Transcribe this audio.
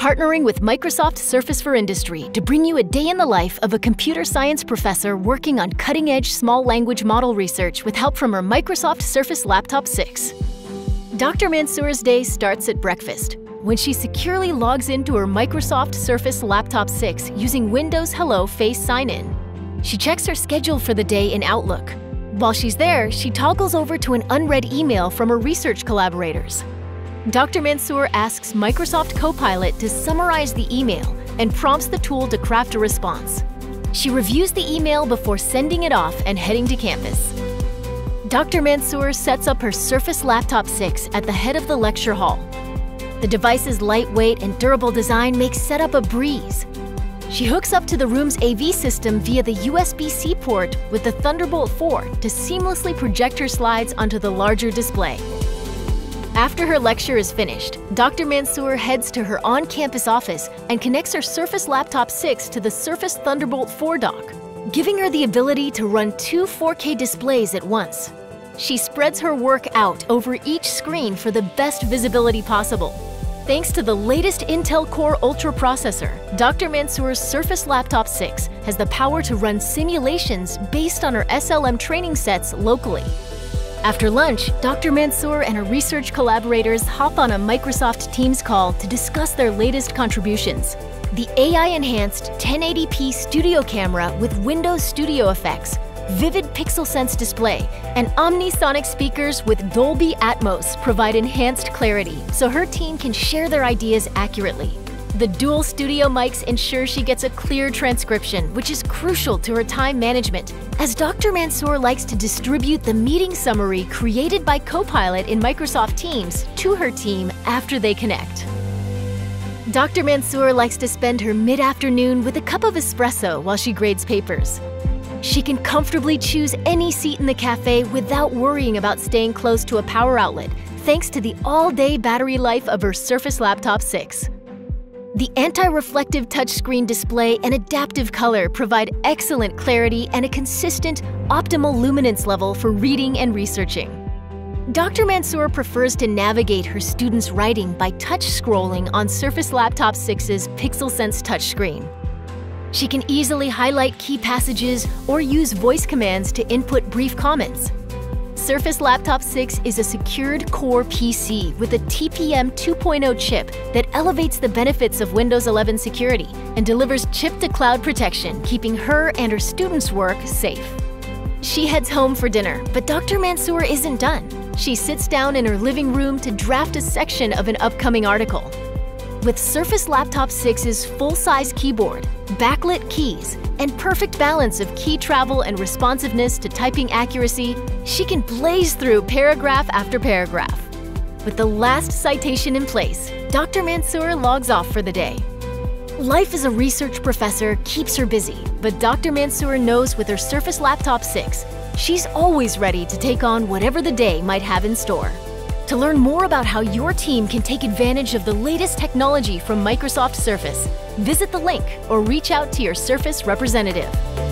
partnering with Microsoft Surface for Industry to bring you a day in the life of a computer science professor working on cutting-edge small language model research with help from her Microsoft Surface Laptop 6. Dr. Mansoor's day starts at breakfast, when she securely logs into her Microsoft Surface Laptop 6 using Windows Hello Face Sign-In. She checks her schedule for the day in Outlook. While she's there, she toggles over to an unread email from her research collaborators. Dr. Mansoor asks Microsoft Copilot to summarize the email and prompts the tool to craft a response. She reviews the email before sending it off and heading to campus. Dr. Mansoor sets up her Surface Laptop 6 at the head of the lecture hall. The device's lightweight and durable design makes setup a breeze. She hooks up to the room's AV system via the USB-C port with the Thunderbolt 4 to seamlessly project her slides onto the larger display. After her lecture is finished, Dr. Mansoor heads to her on-campus office and connects her Surface Laptop 6 to the Surface Thunderbolt 4 dock, giving her the ability to run two 4K displays at once. She spreads her work out over each screen for the best visibility possible. Thanks to the latest Intel Core Ultra processor, Dr. Mansoor's Surface Laptop 6 has the power to run simulations based on her SLM training sets locally. After lunch, Dr. Mansoor and her research collaborators hop on a Microsoft Teams call to discuss their latest contributions. The AI-enhanced 1080p studio camera with Windows Studio Effects, vivid PixelSense display, and omnisonic speakers with Dolby Atmos provide enhanced clarity so her team can share their ideas accurately. The dual studio mics ensure she gets a clear transcription, which is crucial to her time management, as Dr. Mansoor likes to distribute the meeting summary created by Copilot in Microsoft Teams to her team after they connect. Dr. Mansoor likes to spend her mid-afternoon with a cup of espresso while she grades papers. She can comfortably choose any seat in the cafe without worrying about staying close to a power outlet, thanks to the all-day battery life of her Surface Laptop 6. The anti-reflective touchscreen display and adaptive color provide excellent clarity and a consistent, optimal luminance level for reading and researching. Dr. Mansoor prefers to navigate her students' writing by touch scrolling on Surface Laptop 6's PixelSense touchscreen. She can easily highlight key passages or use voice commands to input brief comments. Surface Laptop 6 is a secured core PC with a TPM 2.0 chip that elevates the benefits of Windows 11 security and delivers chip-to-cloud protection, keeping her and her students' work safe. She heads home for dinner, but Dr. Mansoor isn't done. She sits down in her living room to draft a section of an upcoming article. With Surface Laptop 6's full-size keyboard, backlit keys, and perfect balance of key travel and responsiveness to typing accuracy, she can blaze through paragraph after paragraph. With the last citation in place, Dr. Mansoor logs off for the day. Life as a research professor keeps her busy, but Dr. Mansoor knows with her Surface Laptop 6, she's always ready to take on whatever the day might have in store. To learn more about how your team can take advantage of the latest technology from Microsoft Surface, visit the link or reach out to your Surface representative.